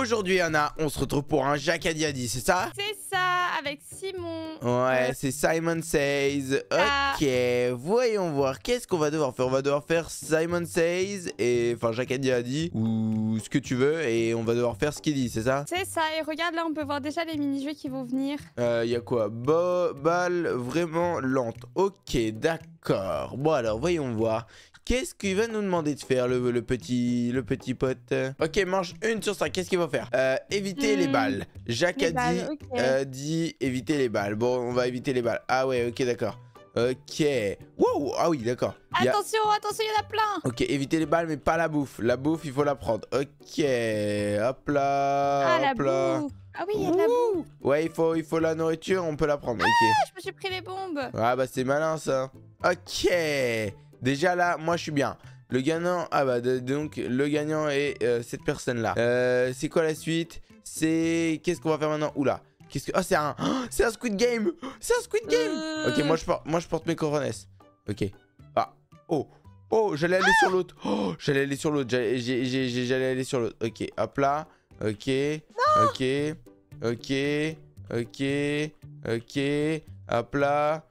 Aujourd'hui, Anna, on se retrouve pour un Jacadiadi, c'est ça? C'est ça, avec Simon. Ouais, c'est Simon Says. Ok, voyons voir. Qu'est-ce qu'on va devoir faire? On va devoir faire Simon Says et enfin Jacadiadi ou ce que tu veux et on va devoir faire ce qu'il dit, c'est ça? C'est ça, et regarde là, on peut voir déjà les mini-jeux qui vont venir. Y a quoi? Balle vraiment lente. Ok, d'accord. Bon alors, voyons voir. Qu'est-ce qu'il va nous demander de faire, le petit pote? Ok, mange une sur ça. Qu'est-ce qu'il va faire? Éviter les balles. Jacques Les a balles, dit, ok. dit éviter les balles. Bon, on va éviter les balles. Ah ouais, ok, d'accord. Ok. Wow, ah oui, d'accord. Attention, attention, il y en a plein. Ok, éviter les balles, mais pas la bouffe. La bouffe, il faut la prendre. Ok, hop là, Ah, la hop là. bouffe. Ah oui, il y a de la bouffe. Ouais, il faut la nourriture, on peut la prendre. Ok. Ah, je me suis pris les bombes. Ah bah c'est malin ça. Ok. Déjà là, moi je suis bien. Le gagnant, ah bah donc le gagnant est cette personne là. C'est quoi la suite? C'est... Qu'est-ce qu'on va faire maintenant? Oula. Qu'est-ce que... Ah c'est un... Oh, c'est un Squid Game. C'est un Squid Game. Ok, moi je porte mes coronets. Ok. Ah. Oh. Oh, j'allais aller sur l'autre. Oh, j'allais aller sur l'autre. J'allais aller sur l'autre. Ok, hop là. Ok. Non. Ok. Ok. Ok. Ok. Hop là.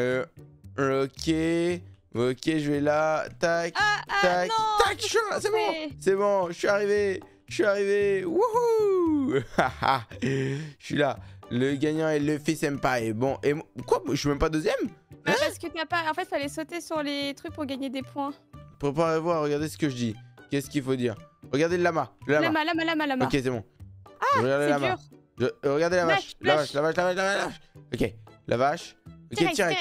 Ok. Ok, je vais là. Tac. Tac. non, Tac. C'est bon. C'est bon. Je suis arrivé. Je suis arrivé. Wouhou. Je suis là. Le gagnant est Luffy Senpai. Bon, et quoi? Je suis même pas deuxième? Bah, parce que t'as pas... En fait, fallait sauter sur les trucs pour gagner des points. Préparez-vous à regarder ce que je dis. Qu'est-ce qu'il faut dire? Regardez le lama. Le lama. Lama. Ok, c'est bon. Ah, regardez c'est la main. dur. Regardez la vache. La vache. Ok, la vache. Ok,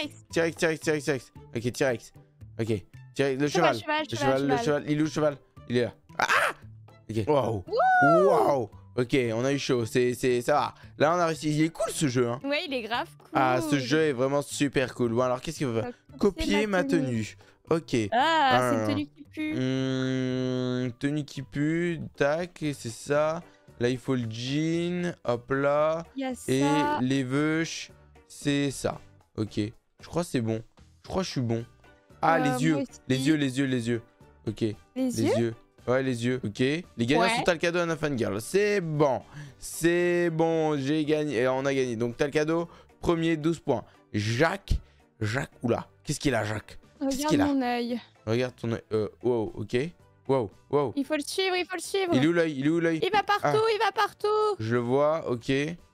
T-Rex. Ok, T-Rex. Ok, le cheval. Le cheval. Il est où le cheval? Il est là. Ah! Ok. Wow. Wow. Ok, on a eu chaud. Ça va. Là, on a réussi. Il est cool ce jeu. Hein. Ouais, il est grave cool. Ah, ce jeu est vraiment super cool. Bon, alors, qu'est-ce qu'il faut faire? Copier ma tenue. Ok. Ah, c'est une tenue qui pue. Tenue qui pue. Tac, c'est ça. Là, il faut le jean. Hop là. Il y a Et ça. les veuches, c'est ça. Ok. Je crois que c'est bon. Je crois que je suis bon. Ah, les yeux. Les yeux. Ok. Les yeux? Ouais, les yeux. Ok. Les gagnants sont t'as le cadeau à Girl. C'est bon. C'est bon. J'ai gagné. Et on a gagné. Donc, t'as le cadeau. Premier, 12 points. Jacques. Oula. Qu'est-ce qu'il a, Jacques? Qu'est-ce qu'il a? Regarde mon œil. Regarde ton œil. Wow. Ok. Wow. Il faut le suivre, Il est où l'œil? Il va partout, Je le vois. Ok.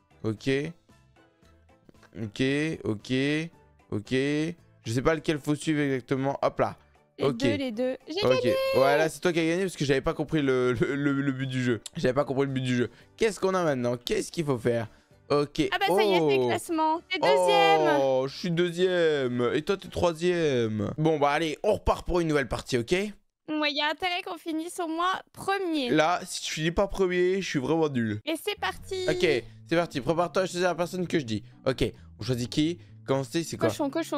Je sais pas lequel faut suivre exactement. Hop là. Les deux. J'ai gagné. Ouais, là c'est toi qui as gagné parce que j'avais pas compris le but du jeu. Qu'est-ce qu'on a maintenant? Qu'est-ce qu'il faut faire? Ok. Ah bah ça y est, c'est le classement. T'es deuxième. Oh, je suis deuxième. Et toi t'es troisième. Bon bah allez, on repart pour une nouvelle partie, ok? Ouais, il y a intérêt qu'on finisse au moins premier. Là, si je finis pas premier, je suis vraiment nul. Et c'est parti. Ok, c'est parti. Prépare-toi à choisir la personne que je dis. Ok, on choisit qui? Comment c'est quoi? Cochon.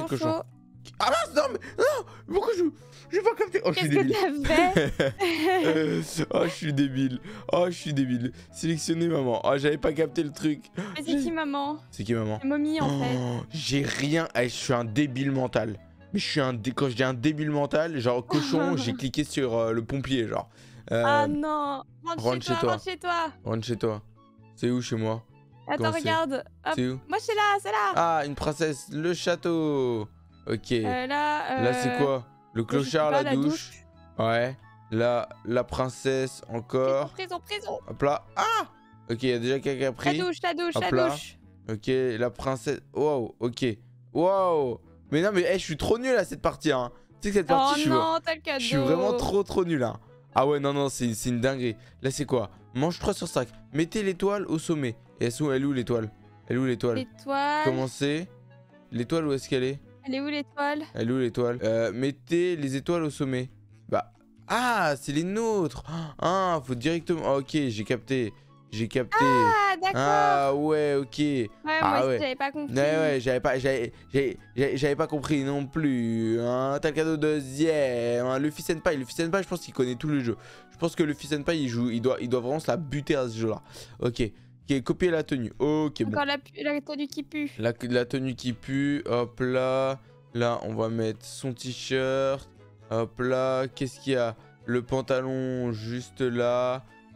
Ah mince, non, mais non. Pourquoi j'ai pas capté? Oh, je suis débile. Qu'est-ce que t'as fait? Oh, je suis débile. Sélectionner maman. Oh, j'avais pas capté le truc. Mais c'est qui maman? C'est qui maman? C'est Mommy en fait. J'ai rien. Je suis un débile mental. Mais quand je dis un débile mental, genre cochon, j'ai cliqué sur le pompier, genre. Ah non. Rentre chez toi. C'est où chez moi? Attends, regarde. C'est où? Moi, c'est là. Ah, une princesse. Le château. Ok. Là, c'est quoi? Le clochard, la douche. Ouais. Là, la princesse, encore. Prison. Hop là. Ah! Ok, il y a déjà quelqu'un qui a pris. La douche. Ok, la princesse. Wow, ok. Wow. Mais non, mais je suis trop nul à cette partie. Hein. Tu sais que cette partie, je suis vraiment trop nul. Hein. Ah ouais, non, c'est une dinguerie. Là, c'est quoi? Mange 3 sur 5. Mettez l'étoile au sommet. Et elle est où l'étoile? L'étoile. Commencez. L'étoile, où est-ce qu'elle est? Elle est où l'étoile? Mettez les étoiles au sommet. Bah. Ah, c'est les nôtres. Ah, faut directement. Ok, j'ai capté. Ah, d'accord. Ah ouais, ok. Ouais, moi aussi, j'avais pas compris. Ouais, j'avais pas compris non plus. Hein. T'as le cadeau deuxième. Hein. Luffy Senpai, je pense qu'il connaît tous les jeux. Je pense que Luffy Senpai, il doit vraiment se la buter à ce jeu-là. Ok, copier la tenue. Ok, encore bon. La tenue qui pue. La tenue qui pue. Hop là. Là, on va mettre son t-shirt. Hop là. Qu'est-ce qu'il y a? Le pantalon juste là.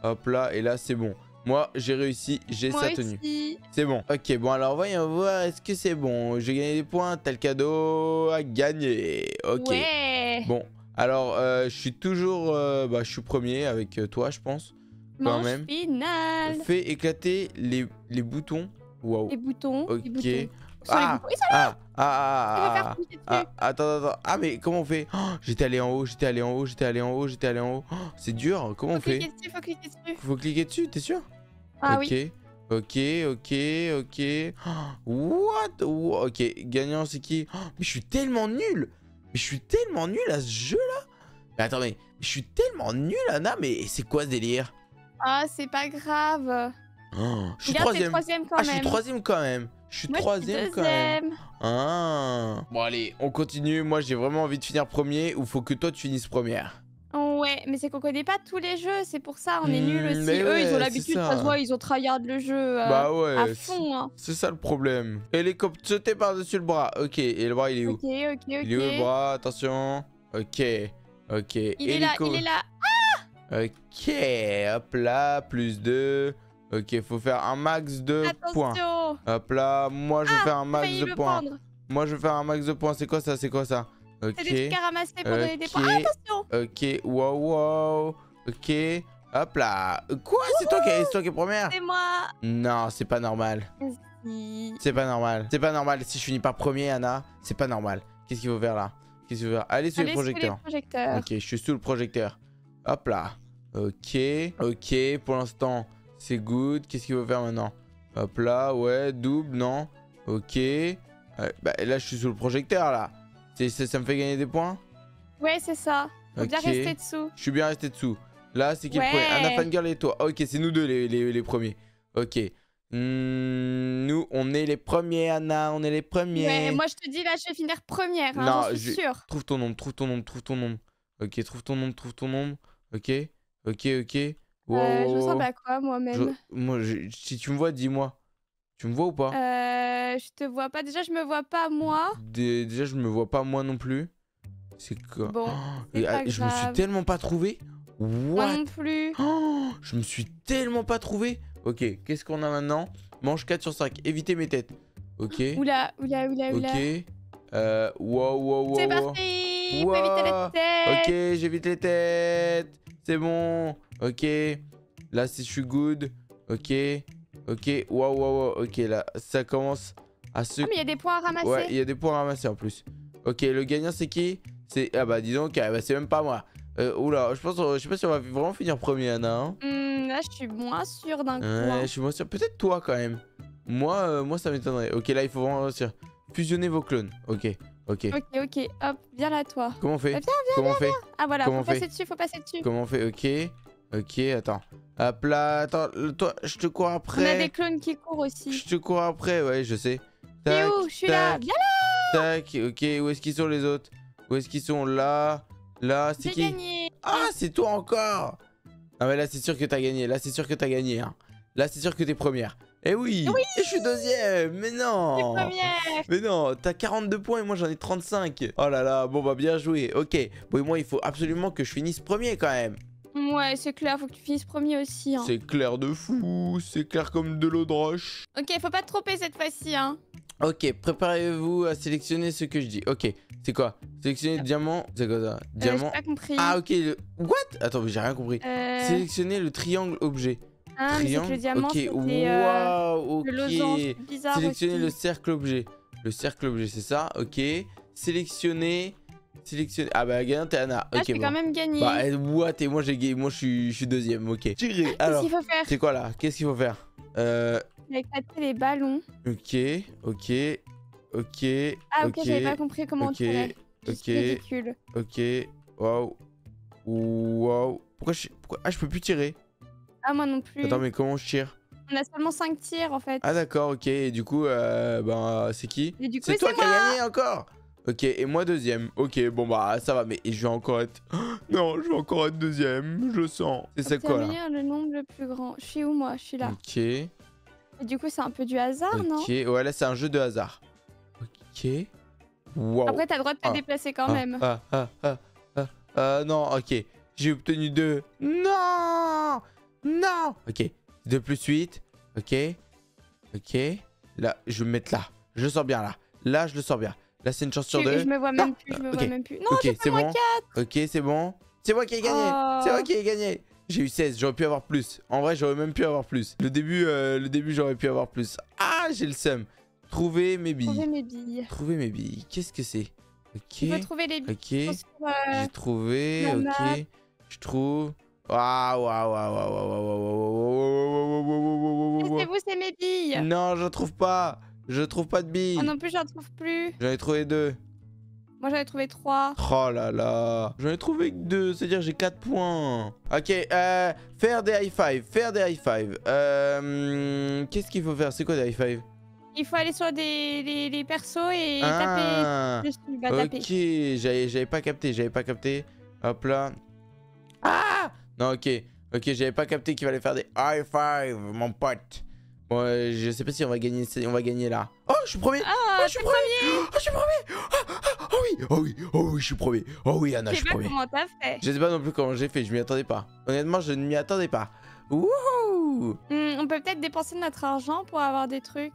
Hop là, et là, c'est bon. Moi, j'ai réussi, j'ai Moi sa tenue. aussi. C'est bon. Ok, bon, alors voyons voir, est-ce que c'est bon? J'ai gagné des points, t'as le cadeau à gagner. Ok. Ouais. Bon, alors, je suis toujours... bah, je suis premier avec toi, je pense. Quand Manche même. finale. Fais éclater les boutons. Waouh. Les boutons. Ok. Les boutons. Où sont les Ah, boutons? Ils sont là. ah, Il va ah, faire ah, cliquer dessus. ah, attends. Ah, mais comment on fait? Oh, j'étais allé en haut, j'étais allé en haut, j'étais allé en haut, j'étais allé en haut. Oh, c'est dur, comment on Faut fait? cliquer dessus, faut cliquer dessus. Faut cliquer dessus, t'es sûr? Ah Ok. oui. Ok. Oh, what? Ok, gagnant, c'est qui? Oh, mais je suis tellement nul! Mais je suis tellement nul à ce jeu-là! Mais attends, mais je suis tellement nul, Anna, mais c'est quoi ce délire? Ah, c'est pas grave. Oh, je suis Regarde, t'es troisième. troisième quand Ah, même. je suis troisième quand même. Je suis Moi, troisième je suis quand même. deuxième. Ah. Bon, allez, on continue. Moi, j'ai vraiment envie de finir premier ou faut que toi, tu finisses première? Ouais, mais c'est qu'on connaît pas tous les jeux, c'est pour ça, on est nuls aussi. mais Eux, ouais, ils ont c'est l'habitude, ça ça. se voit, ils ont tryhard le jeu Bah à ouais, fond. Hein. c'est ça le problème. Hélicoptère sauter par-dessus le bras. Ok, et le bras, il est où? Ok. Il est où le bras? Attention. Ok. Il est là, il est là. Ok, hop là, plus 2. Ok, faut faire un max de points. Attention. Hop là, moi je vais faire un J'ai max failli de le points. prendre. Moi je vais faire un max de points. C'est quoi ça? C'est quoi ça? Ok. C'est des trucs à ramasser pour donner des points. Ah, attention. Ok, wow. Ok, hop là. Quoi? C'est toi qui es première? C'est moi. Non, c'est pas normal. Si. C'est pas normal. C'est pas normal. Si je finis pas premier, Anna, c'est pas normal. Qu'est-ce qu'il faut faire là? Qu'est-ce qu'il faut faire? Allez sous les projecteurs. Ok, je suis sous le projecteur. Hop là. Ok, pour l'instant, c'est good. Qu'est-ce qu'il faut faire maintenant? Hop là, ouais, double, non? Ok. Bah là, je suis sous le projecteur là. Ça me fait gagner des points? Ouais, c'est ça. Faut bien rester dessous. Je suis bien resté dessous. Là, c'est qui le Ouais. premier? Anna Fangirl et toi. Ok, c'est nous deux les premiers. Ok. Nous, on est les premiers, Anna. On est les premiers. Ouais, moi je te dis là, je vais finir première. Hein, Non, j'en suis sûre. Trouve ton nombre. Ok, trouve ton nombre. Ok. Wow, Je ressemble à quoi moi-même? Moi, si tu me vois, dis-moi. Tu me vois ou pas? Je te vois pas. Déjà, je me vois pas moi. Déjà, je me vois pas moi non plus. C'est quoi? Bon, Je me suis tellement pas trouvé. Moi What? non plus. Je me suis tellement pas trouvé. Ok, qu'est-ce qu'on a maintenant? Manche 4 sur 5. Évitez mes têtes. Ok. Oula. Ok. Wow. C'est parti. Faut éviter les têtes. Ok, j'évite les têtes. C'est bon. Ok. Là, je suis good. Ok. Wow. Ok, là, ça commence à se... Ah, mais il y a des points à ramasser. Ouais, il y a des points à ramasser en plus. Ok, le gagnant, c'est qui? Ah bah, dis donc, bah, c'est même pas moi. Oula, je sais pas si on va vraiment finir premier, Anna. Hein. Là, je suis moins sûre d'un coup. Ouais, Hein. je suis moins sûr. Peut-être toi, quand même. Moi, ça m'étonnerait. Ok, là, il faut vraiment réussir. Fusionner vos clones. Ok. Ok. Hop, viens là, toi. Comment on fait? Viens. Comment on fait? Ah, voilà, Comment faut on fait? passer dessus. Comment on fait? Ok, attends. Hop là, attends, toi, je te cours après. On a des clones qui courent aussi. Je te cours après, ouais, je sais. T'es où? Je suis là. Viens là. Tac, ok, où est-ce qu'ils sont les autres? Où est-ce qu'ils sont? Là, c'est J'ai qui? gagné. Ah, c'est toi encore! Ah, mais là, c'est sûr que t'as gagné. Là, c'est sûr que t'as gagné. Hein. Là, c'est sûr que t'es première. Eh oui! Et je suis deuxième! Mais non! Première. Mais non, t'as 42 points et moi j'en ai 35. Oh là là, bon bah bien joué. Ok, bon et moi il faut absolument que je finisse premier quand même. Ouais, c'est clair, faut que tu finisses premier aussi. Hein. C'est clair de fou, c'est clair comme de l'eau de roche. Ok, faut pas te tromper cette fois-ci. Hein. Ok, préparez-vous à sélectionner ce que je dis. Ok, c'est quoi? Sélectionner le diamant. C'est quoi ça? Diamant. J'ai pas compris. Ah ok, what? Attends, mais j'ai rien compris. Sélectionner le triangle objet. Ah, mais c'est que le diamant, ok, c'était waouh, ok. le losange bizarre Sélectionner aussi. le cercle objet. Le cercle objet, c'est ça, ok. Sélectionner. Ah bah gagnant t'es Anna. Ah, Ok, j'ai bon. quand même gagné. Bah what? Et moi j'ai gagné. Moi je suis deuxième. Ok. Tiré. Alors. Qu'est-ce qu'il faut faire? C'est quoi là? Qu'est-ce qu'il faut faire? Éclater les ballons. Ok. Ah ok, j'avais pas compris comment on tirait. Ok. Ridicule. Ok. Waouh. Pourquoi je peux plus tirer? Ah, moi non plus. Attends, mais comment je tire? On a seulement 5 tirs en fait. Ah d'accord, ok. Et du coup, ben c'est qui? Et du coup, C'est toi qui moi. as gagné encore? Ok, et moi deuxième. Ok, bon bah ça va, mais je vais encore être... Non, je vais encore être deuxième, je le sens. C'est ça quoi là? Obtenir le nombre le plus grand. Je suis où moi? Je suis là. Ok. Et du coup, c'est un peu du hasard, non? Ok, ouais là c'est un jeu de hasard. Ok. Wow. Après, t'as le droit de te déplacer quand même. Non, ok. J'ai obtenu 2. Non! Non. Ok. 2 plus 8. Ok. Ok. Là, je vais me mettre là. Je le sens bien là. Là, je le sens bien. Là, c'est une chance sur 2. Je me vois Non. même plus, je me Ok. vois même plus. Non, Ok, j'ai c'est fait moins bon. 4. Ok, c'est bon. C'est moi qui ai gagné. Oh. C'est moi qui ai gagné. J'ai eu 16. J'aurais pu avoir plus. En vrai, j'aurais même pu avoir plus. Le début, j'aurais pu avoir plus. Ah, j'ai le seum. Trouver mes billes. Trouver mes billes. Trouver mes billes. Qu'est-ce que c'est? Ok. Il faut trouver les billes. Ok. Sur, J'ai trouvé. la map. Ok. Je trouve. Waouh, waouh, waouh, waouh, waouh, waouh, waouh, waouh, waouh. C'est vous, c'est mes billes. Non, je trouve pas. Je trouve pas de billes. Moi non plus, j'en trouve plus. J'en ai trouvé 2. Moi, j'en ai trouvé 3. Oh là là. J'en ai trouvé que 2. C'est-à-dire j'ai 4 points. Ok, faire des high five. Faire des high five. Qu'est-ce qu'il faut faire? C'est quoi des high five? Il faut aller sur les persos et Ah, taper dessus. Bah, taper. ok, j'avais pas capté, j'avais pas capté. Hop là. Ah! Non, ok. Ok, j'avais pas capté qu'il fallait faire des high five, mon pote. Bon, je sais pas si on va gagner là. Oh, je suis premier! Ah, Oh, je suis premier! Oh, je suis premier! Oh oui! Oh oui! Oh oui, je suis premier! Oh oui, Anna, Je je sais suis pas premier. comment t'as fait. Je sais pas non plus comment j'ai fait, je m'y attendais pas. Honnêtement, je ne m'y attendais pas. Wouhou! On peut peut-être dépenser notre argent pour avoir des trucs.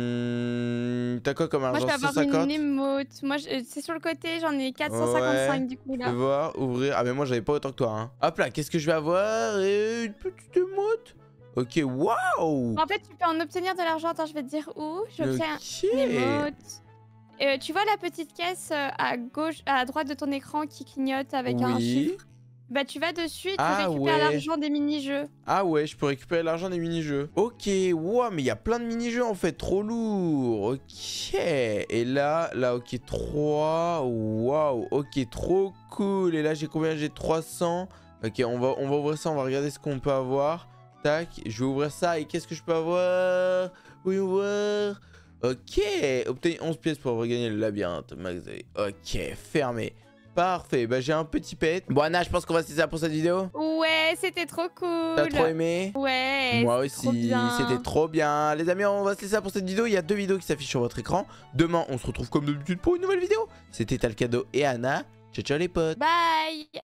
T'as quoi comme Moi, argent? je peux avoir 150? une émote. Moi, c'est sur le côté, j'en ai 455 du coup Je vais là. voir, ouvrir. Ah, mais moi, j'avais pas autant que toi. Hein. Hop là, qu'est-ce que je vais avoir? Une petite émote. Ok, waouh! En fait, tu peux en obtenir de l'argent. Attends, je vais te dire où. J'obtiens Ok. une émote. Tu vois la petite caisse à gauche, à droite de ton écran qui clignote avec un Oui. chiffre? Bah, tu vas dessus et tu Ah, récupères ouais. l'argent des mini-jeux. Ah ouais, je peux récupérer l'argent des mini-jeux. Ok, wow, mais il y a plein de mini-jeux en fait, trop lourd. Ok, et là, ok, 3. Waouh, ok, trop cool. Et là, j'ai combien? J'ai 300. Ok, on va ouvrir ça, on va regarder ce qu'on peut avoir. Tac, je vais ouvrir ça et qu'est-ce que je peux avoir? Oui, ouvrir. Ok, obtenir 11 pièces pour regagner le labyrinthe. Max. Ok, fermé. Parfait, bah j'ai un petit pet. Bon Anna, je pense qu'on va se laisser ça pour cette vidéo. Ouais, c'était trop cool. T'as trop aimé? Ouais, Moi c'est trop aussi, bien. c'était trop bien. Les amis, on va se laisser ça pour cette vidéo. Il y a 2 vidéos qui s'affichent sur votre écran. Demain, on se retrouve comme d'habitude pour une nouvelle vidéo. C'était Talcado et Anna. Ciao ciao les potes. Bye.